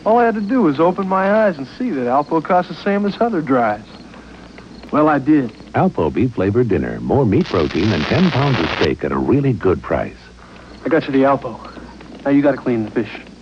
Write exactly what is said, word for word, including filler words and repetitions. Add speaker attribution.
Speaker 1: All I had to do was open my eyes and see that Alpo costs the same as other dries. Well, I did.
Speaker 2: Alpo beef-flavored dinner. More meat protein than ten pounds of steak at a really good price.
Speaker 1: I got you the Alpo. Now you got to clean the fish.